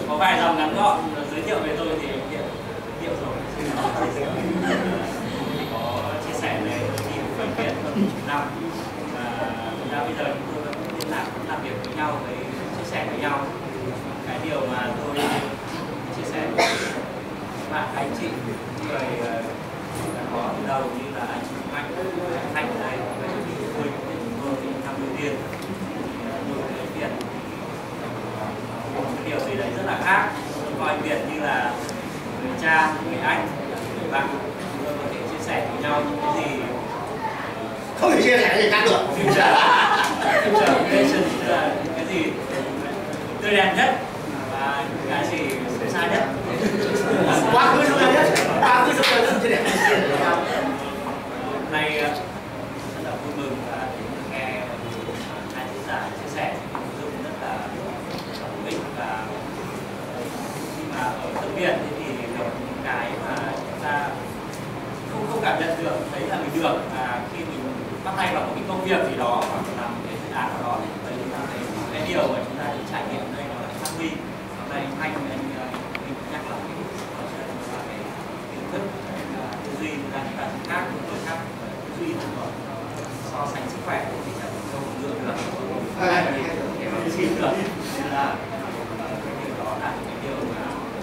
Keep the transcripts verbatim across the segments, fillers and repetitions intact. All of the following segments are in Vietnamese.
có vài dòng ngắn gọn giới thiệu về tôi thì hiện hiện rồi. Có chia sẻ về team bệnh viện hơn chục năm và thực ra bây giờ chúng tôi vẫn liên lạc, làm việc với nhau, với chia sẻ với nhau. Cái điều mà tôi chia sẻ với các bạn anh chị người đã có từ đầu như là anh chị Mạnh, anh Thanh ở đây, và tôi chúng tôi thì năm đầu tiên tôi thấy Việt một cái điều gì đấy rất là khác. Tôi coi Việt như là người cha, người anh, người bạn. Chúng tôi có thể chia sẻ với nhau những cái gì không thể chia sẻ gì khác được. Future relation là cái gì tươi đẹp nhất và cái gì xấu xa nhất. Quá khứ xấu xa nhất, quá khứ xấu xa nhất chưa đẹp. Hôm nay rất là vui mừng và nghe hai diễn giả chia sẻ những nội dung rất là hữu ích, và khi mà ở Tân Việt thì được những cái mà chúng ta không không cảm nhận được, thấy là mình được, và khi mình bắt tay vào một cái công việc gì đó hoặc là một cái dự án nào đó thì thấy chúng ta thấy cái điều mà chúng ta được trải nghiệm ở đây nó là phát huy. Hôm nay anh anh mình nhắc lại cái và cái kiến thức, tư duy chúng ta chúng ta khác với người khác, tư duy nó còn so sánh sức khỏe thì chẳng không dựa được, để mà xin được, nên là cái điều đó là cái điều mà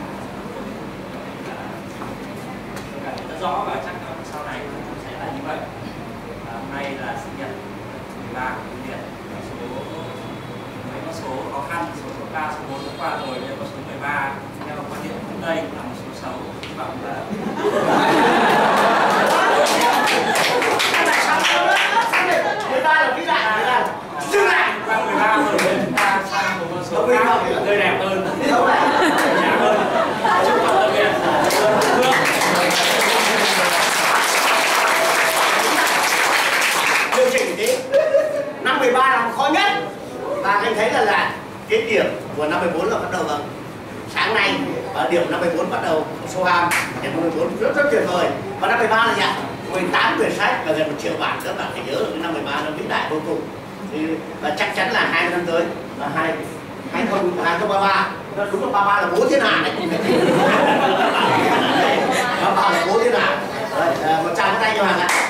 tôi cảm thấy rất rõ, và chắc là sau này cũng sẽ là như vậy. Hôm nay là sinh nhật mười ba của Việt, số mấy con số khó khăn, số số ba, số bốn đã qua rồi, nhưng có số mười ba theo quan điểm phương Tây là một số xấu. Hy vọng là mười ba là vĩ đại, mười ba dừng lại. qua mười ba rồi chúng ta sang một con số khác tươi đẹp hơn, đẹp hơn. Chúc mừng Tân Việt luôn hạnh điều chỉnh thế. Năm mười ba là khó nhất, và anh thấy là là cái điểm của năm mười bốn là bắt đầu vào sáng nay, và điểm năm mười bốn bắt đầu số ham, điểm năm mười bốn rất rất tuyệt vời. Và năm mười ba là gì ạ? mười tám quyển sách và gần một triệu bản, các bạn phải nhớ là cái năm mười ba nó vĩ đại vô cùng. Thì, và chắc chắn là hai năm tới là hai hai không hai không ba ba, nó đúng là ba ba là bố thiên hạ này. Ba ba là bố thiên hạ. Một tràng tay cho Hoàng ạ.